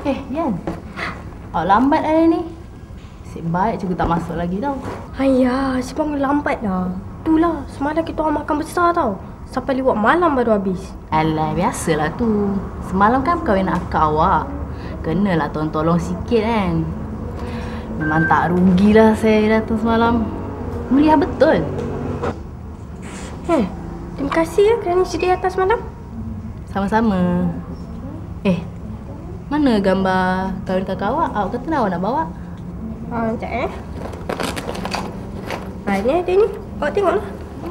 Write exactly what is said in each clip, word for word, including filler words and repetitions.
Eh, Yan. Awak lambat hari ni. Nasib baik cikgu tak masuk lagi tau. Ayah, si bangun lambat dah. Itulah, semalam kita orang makan besar tau. Sampai lewat malam baru habis. Alah, biasalah tu. Semalam kan perkahwinan akak awak. Kenalah tolong-tolong sikit kan. Memang tak rugilah saya datang semalam. Meriah betul. Eh, terima kasih ya kerana sedia atas malam. Sama-sama. Eh, mana gambar kahwin kakak awak? Awak kata nak awak nak bawa? Ah, sekejap eh. Ah, ni ada ni. Awak tengoklah.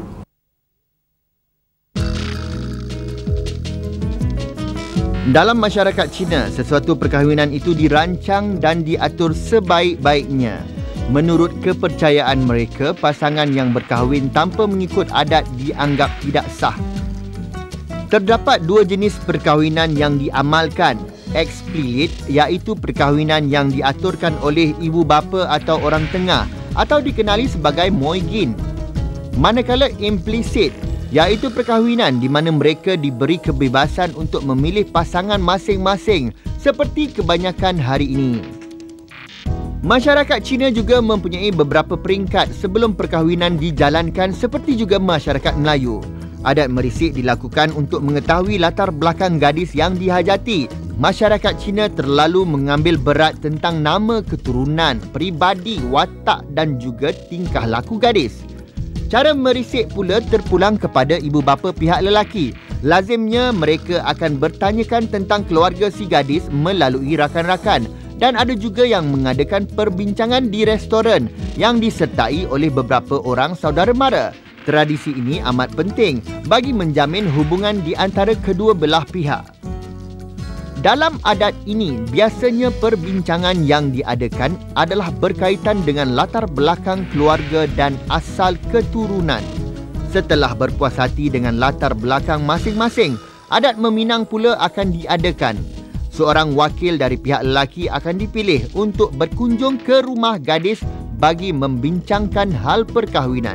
Dalam masyarakat Cina, sesuatu perkahwinan itu dirancang dan diatur sebaik-baiknya. Menurut kepercayaan mereka, pasangan yang berkahwin tanpa mengikut adat dianggap tidak sah. Terdapat dua jenis perkahwinan yang diamalkan. Explicit, iaitu perkahwinan yang diaturkan oleh ibu bapa atau orang tengah atau dikenali sebagai moigin. Manakala implicit, iaitu perkahwinan di mana mereka diberi kebebasan untuk memilih pasangan masing-masing seperti kebanyakan hari ini. Masyarakat Cina juga mempunyai beberapa peringkat sebelum perkahwinan dijalankan seperti juga masyarakat Melayu. Adat merisik dilakukan untuk mengetahui latar belakang gadis yang dihajati. Masyarakat Cina terlalu mengambil berat tentang nama keturunan, peribadi, watak dan juga tingkah laku gadis. Cara merisik pula terpulang kepada ibu bapa pihak lelaki. Lazimnya mereka akan bertanyakan tentang keluarga si gadis melalui rakan-rakan. Dan ada juga yang mengadakan perbincangan di restoran yang disertai oleh beberapa orang saudara mara. Tradisi ini amat penting bagi menjamin hubungan di antara kedua belah pihak. Dalam adat ini, biasanya perbincangan yang diadakan adalah berkaitan dengan latar belakang keluarga dan asal keturunan. Setelah berpuas hati dengan latar belakang masing-masing, adat meminang pula akan diadakan. Seorang wakil dari pihak lelaki akan dipilih untuk berkunjung ke rumah gadis bagi membincangkan hal perkahwinan.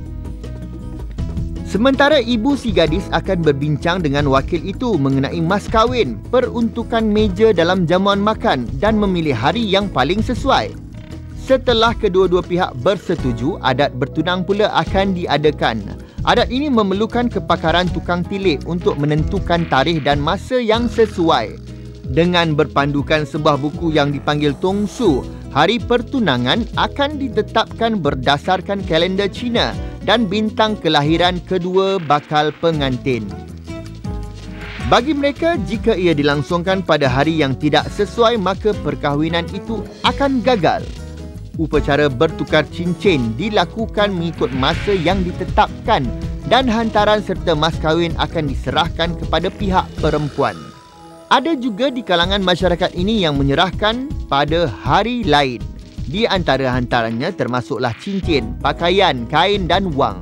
Sementara ibu si gadis akan berbincang dengan wakil itu mengenai mas kahwin, peruntukan meja dalam jamuan makan dan memilih hari yang paling sesuai. Setelah kedua-dua pihak bersetuju, adat bertunang pula akan diadakan. Adat ini memerlukan kepakaran tukang tilik untuk menentukan tarikh dan masa yang sesuai. Dengan berpandukan sebuah buku yang dipanggil Tongsu, hari pertunangan akan ditetapkan berdasarkan kalender Cina dan bintang kelahiran kedua bakal pengantin. Bagi mereka, jika ia dilangsungkan pada hari yang tidak sesuai, maka perkahwinan itu akan gagal. Upacara bertukar cincin dilakukan mengikut masa yang ditetapkan dan hantaran serta mas kahwin akan diserahkan kepada pihak perempuan. Ada juga di kalangan masyarakat ini yang menyerahkan pada hari lain. Di antara hantarannya termasuklah cincin, pakaian, kain dan wang.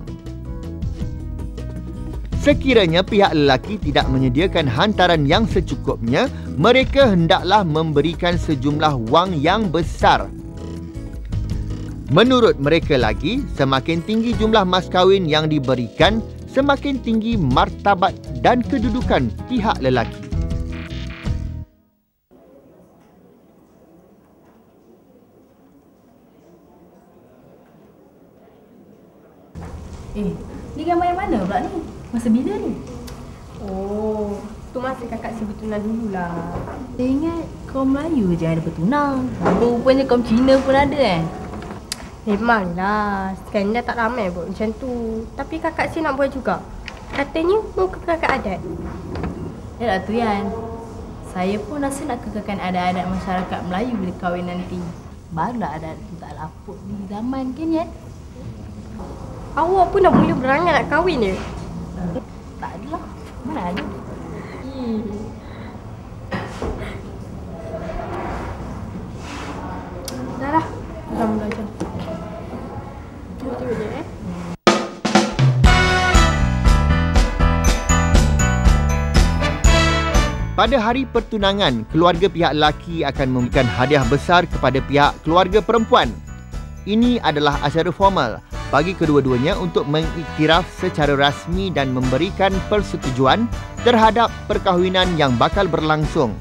Sekiranya pihak lelaki tidak menyediakan hantaran yang secukupnya, mereka hendaklah memberikan sejumlah wang yang besar. Menurut mereka lagi, semakin tinggi jumlah mas kahwin yang diberikan, semakin tinggi martabat dan kedudukan pihak lelaki. Eh, ni gambar yang mana pula ni? Masa bila ni? Oh, tu masa kakak si bertunang dululah. Saya ingat kaum Melayu je ada bertunang. Rupanya kaum Cina pun ada kan? Memanglah, sekarang dah tak ramai buat macam tu. Tapi kakak si nak buat juga. Katanya mau ke kakak adat. Ya lah tu Yan. Saya pun rasa nak kekalkan adat-adat masyarakat Melayu bila kahwin nanti. Barulah adat tu tak lapuk di zaman kan Yan? Awak pun dah mula berangan nak kahwin je? Tak adalah. Mana ada? Hmm. Dah lah. Dah mula je. Tunggu je eh. Pada hari pertunangan, keluarga pihak lelaki akan memberikan hadiah besar kepada pihak keluarga perempuan. Ini adalah acara formal bagi kedua-duanya untuk mengiktiraf secara rasmi dan memberikan persetujuan terhadap perkahwinan yang bakal berlangsung.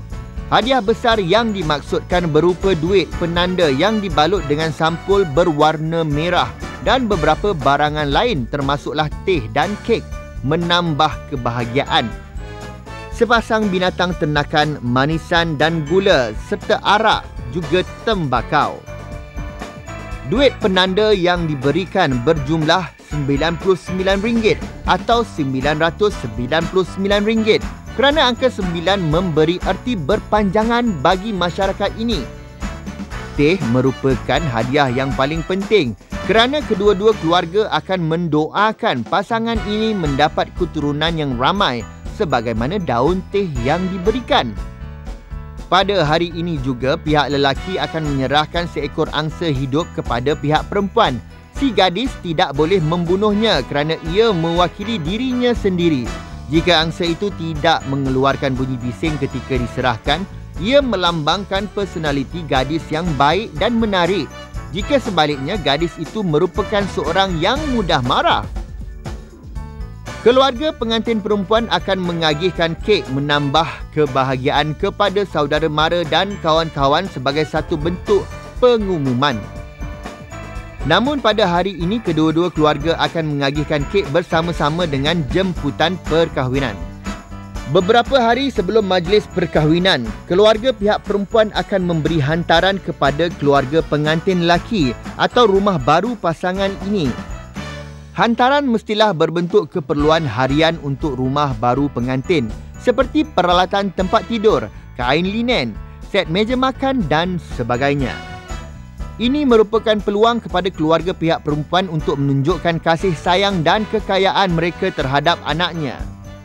Hadiah besar yang dimaksudkan berupa duit penanda yang dibalut dengan sampul berwarna merah dan beberapa barangan lain termasuklah teh dan kek menambah kebahagiaan. Sepasang binatang ternakan, manisan dan gula serta arak juga tembakau. Duit penanda yang diberikan berjumlah sembilan puluh sembilan ringgit atau sembilan ratus sembilan puluh sembilan ringgit kerana angka sembilan memberi erti berpanjangan bagi masyarakat ini. Teh merupakan hadiah yang paling penting kerana kedua-dua keluarga akan mendoakan pasangan ini mendapat keturunan yang ramai sebagaimana daun teh yang diberikan. Pada hari ini juga pihak lelaki akan menyerahkan seekor angsa hidup kepada pihak perempuan. Si gadis tidak boleh membunuhnya kerana ia mewakili dirinya sendiri. Jika angsa itu tidak mengeluarkan bunyi bising ketika diserahkan, ia melambangkan personaliti gadis yang baik dan menarik. Jika sebaliknya, gadis itu merupakan seorang yang mudah marah. Keluarga pengantin perempuan akan mengagihkan kek menambah kebahagiaan kepada saudara mara dan kawan-kawan sebagai satu bentuk pengumuman. Namun pada hari ini, kedua-dua keluarga akan mengagihkan kek bersama-sama dengan jemputan perkahwinan. Beberapa hari sebelum majlis perkahwinan, keluarga pihak perempuan akan memberi hantaran kepada keluarga pengantin lelaki atau rumah baru pasangan ini. Hantaran mestilah berbentuk keperluan harian untuk rumah baru pengantin seperti peralatan tempat tidur, kain linen, set meja makan dan sebagainya. Ini merupakan peluang kepada keluarga pihak perempuan untuk menunjukkan kasih sayang dan kekayaan mereka terhadap anaknya.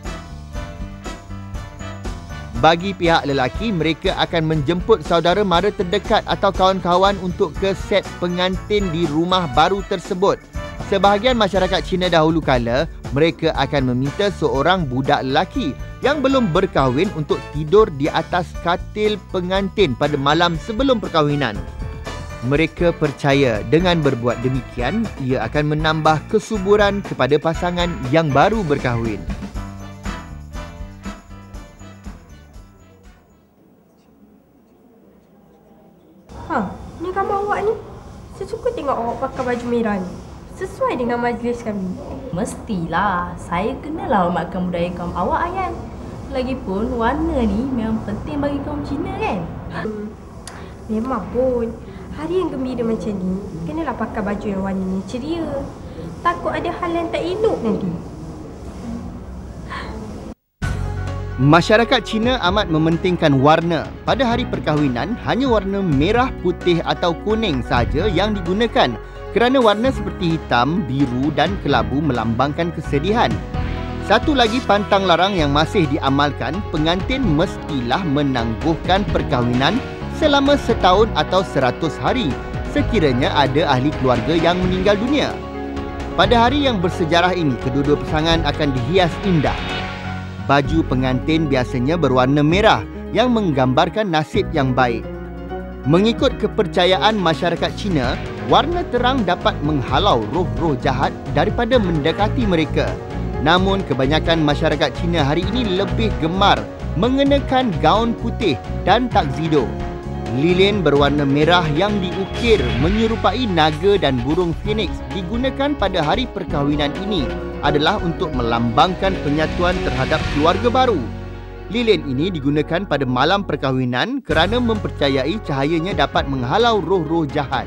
Bagi pihak lelaki, mereka akan menjemput saudara mara terdekat atau kawan-kawan untuk ke set pengantin di rumah baru tersebut. Sebahagian masyarakat Cina dahulu kala, mereka akan meminta seorang budak lelaki yang belum berkahwin untuk tidur di atas katil pengantin pada malam sebelum perkahwinan. Mereka percaya dengan berbuat demikian, ia akan menambah kesuburan kepada pasangan yang baru berkahwin. Ha, ni gambar awak ni. Saya suka tengok awak pakai baju merah ni. Sesuai dengan majlis kami. Mestilah, saya kenalah hormatkan budaya kaum awak, Ayan. Lagipun, warna ni memang penting bagi kaum Cina kan? Hmm, memang pun. Hari yang gembira macam ni, kenalah pakai baju yang warnanya ceria. Takut ada hal yang tak elok nanti. Masyarakat Cina amat mementingkan warna. Pada hari perkahwinan, hanya warna merah, putih atau kuning sahaja yang digunakan kerana warna seperti hitam, biru dan kelabu melambangkan kesedihan. Satu lagi pantang larang yang masih diamalkan, pengantin mestilah menangguhkan perkahwinan selama setahun atau seratus hari sekiranya ada ahli keluarga yang meninggal dunia. Pada hari yang bersejarah ini, kedua-dua pasangan akan dihias indah. Baju pengantin biasanya berwarna merah yang menggambarkan nasib yang baik. Mengikut kepercayaan masyarakat Cina, warna terang dapat menghalau roh-roh jahat daripada mendekati mereka. Namun kebanyakan masyarakat Cina hari ini lebih gemar mengenakan gaun putih dan tuxedo. Lilin berwarna merah yang diukir menyerupai naga dan burung phoenix digunakan pada hari perkahwinan ini adalah untuk melambangkan penyatuan terhadap keluarga baru. Lilin ini digunakan pada malam perkahwinan kerana mempercayai cahayanya dapat menghalau roh-roh jahat.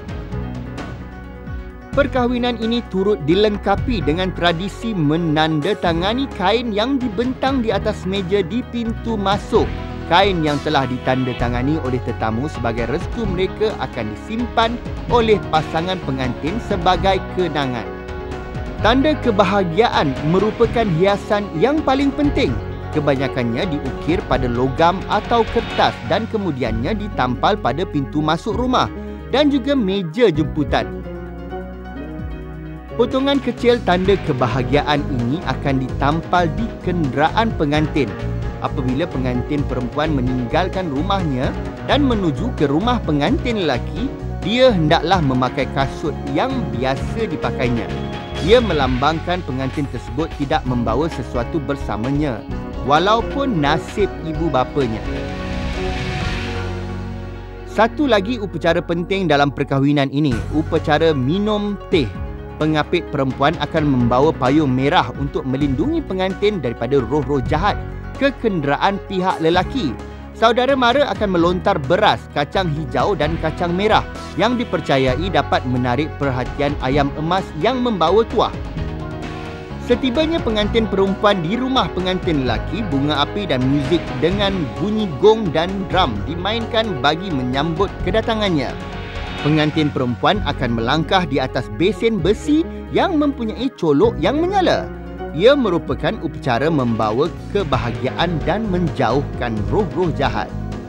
Perkahwinan ini turut dilengkapi dengan tradisi menandatangani kain yang dibentang di atas meja di pintu masuk. Kain yang telah ditandatangani oleh tetamu sebagai restu mereka akan disimpan oleh pasangan pengantin sebagai kenangan. Tanda kebahagiaan merupakan hiasan yang paling penting. Kebanyakannya diukir pada logam atau kertas dan kemudiannya ditampal pada pintu masuk rumah dan juga meja jemputan. Potongan kecil tanda kebahagiaan ini akan ditampal di kenderaan pengantin. Apabila pengantin perempuan meninggalkan rumahnya dan menuju ke rumah pengantin lelaki, dia hendaklah memakai kasut yang biasa dipakainya. Ia melambangkan pengantin tersebut tidak membawa sesuatu bersamanya, walaupun nasib ibu bapanya. Satu lagi upacara penting dalam perkahwinan ini, upacara minum teh. Pengapit perempuan akan membawa payung merah untuk melindungi pengantin daripada roh-roh jahat ke kenderaan pihak lelaki. Saudara mara akan melontar beras, kacang hijau dan kacang merah yang dipercayai dapat menarik perhatian ayam emas yang membawa tuah. Setibanya pengantin perempuan di rumah pengantin lelaki, bunga api dan muzik dengan bunyi gong dan drum dimainkan bagi menyambut kedatangannya. Pengantin perempuan akan melangkah di atas besen besi yang mempunyai colok yang menyala. Ia merupakan upacara membawa kebahagiaan dan menjauhkan roh-roh jahat.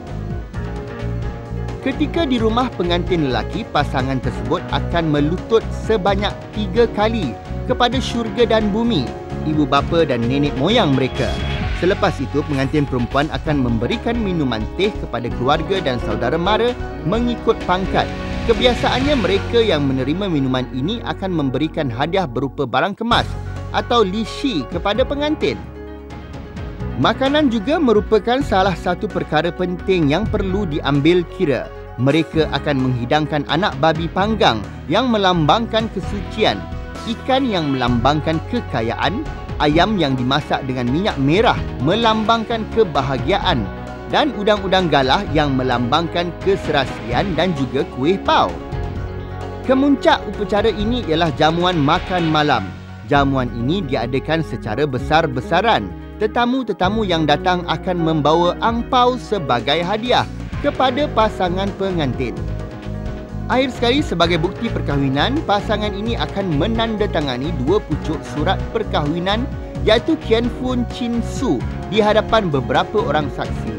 Ketika di rumah pengantin lelaki, pasangan tersebut akan melutut sebanyak tiga kali kepada syurga dan bumi, ibu bapa dan nenek moyang mereka. Selepas itu, pengantin perempuan akan memberikan minuman teh kepada keluarga dan saudara mara mengikut pangkat. Kebiasaannya mereka yang menerima minuman ini akan memberikan hadiah berupa barang kemas atau lisi kepada pengantin. Makanan juga merupakan salah satu perkara penting yang perlu diambil kira. Mereka akan menghidangkan anak babi panggang yang melambangkan kesucian, ikan yang melambangkan kekayaan, ayam yang dimasak dengan minyak merah melambangkan kebahagiaan, dan udang-udang galah yang melambangkan keserasian dan juga kuih pau. Kemuncak upacara ini ialah jamuan makan malam. Jamuan ini diadakan secara besar-besaran. Tetamu-tetamu yang datang akan membawa angpau sebagai hadiah kepada pasangan pengantin. Akhir sekali, sebagai bukti perkahwinan, pasangan ini akan menandatangani dua pucuk surat perkahwinan iaitu Kian Fun Chin Su di hadapan beberapa orang saksi.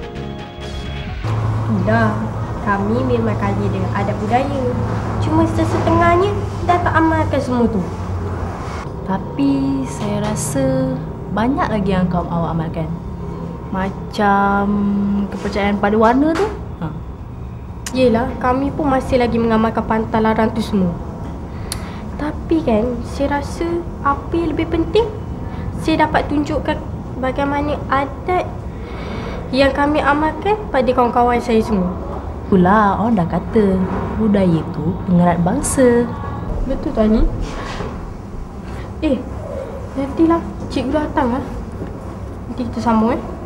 Dah, kami memang kaya dengan adab budaya. Cuma sesetengahnya dah tak amalkan semua tu. Tapi saya rasa banyak lagi yang kaum awak amalkan. Macam kepercayaan pada warna tu. Ha. Yelah, kami pun masih lagi mengamalkan pantalaran tu semua. Tapi kan, saya rasa apa yang lebih penting, saya dapat tunjukkan bagaimana adat yang kami amalkan pada kawan-kawan saya semua. Pula orang dah kata budaya tu pengerat bangsa. Betul tak ni? Eh, nantilah cikgu datang lah. Nanti kita sambung eh.